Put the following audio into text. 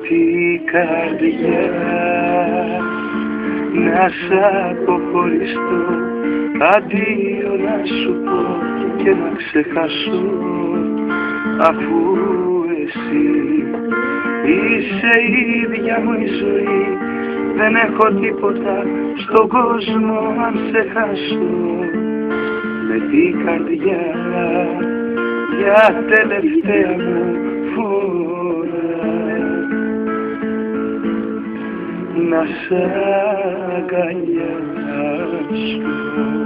τη καρδιά να σ' αποχωριστώ, αντίο να σου πω και να ξεχάσω, αφού εσύ είσαι η ίδια μου η ζωή. Δεν έχω τίποτα στον κόσμο αν σε χάσω, με την καρδιά για τελευταία μου φορά να σ' αγκαλιάσω.